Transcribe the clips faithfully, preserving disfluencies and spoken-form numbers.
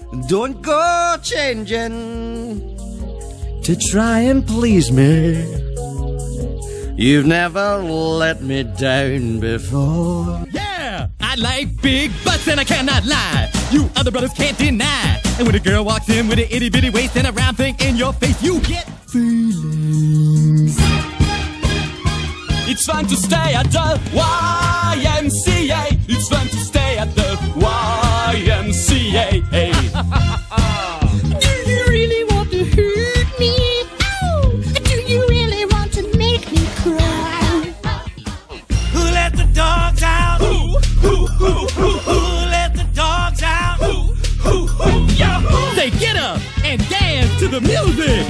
don't go changing to try and please me. You've never let me down before. Yeah, I like big butts and I cannot lie. You other brothers can't deny. And when a girl walks in with an itty bitty waist and a round thing in your face, you get feelings. It's fun to stay at the Y M C A. It's fun to stay at the Y M C A. Do you really want to hurt me? Oh, do you really want to make me cry? Who let the dogs out? Who, who, who, who, Who let the dogs out? who, who, who, yo! Say get up and dance to the music.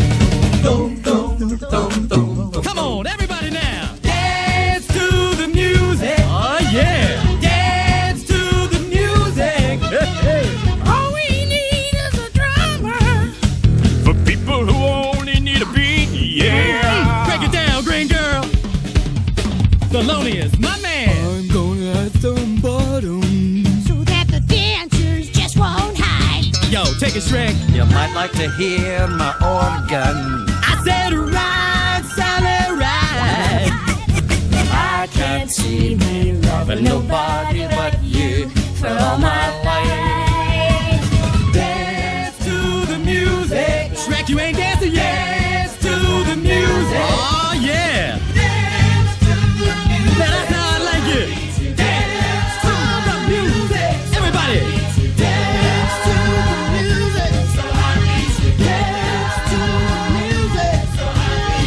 Come on, everybody now. Dance to the music. Oh yeah. Dance to the music. All we need is a drummer. For people who only need a beat, yeah. Break it down, green girl. Thelonious, my man. I'm gonna add some bottom. So that the dancers just won't hide. Yo, take a Shrek. You might like to hear my organ. I said ride, Sally, ride. I can't see me loving nobody but you for all my life. Dance to the music. Shrek, you ain't dancing yet. Dance to the music. Oh yeah. Dance to the music. Now that's how I like it. Dance to the music. Everybody. Dance to the music. So happy together. Dance to the music. So happy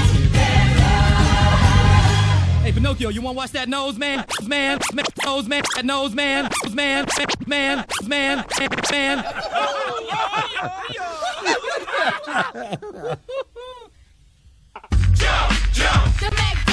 together. Hey Pinocchio, you wanna watch that nose man? Man, man, nose man, that nose man, man, man, man, man, man. Jump, jump. The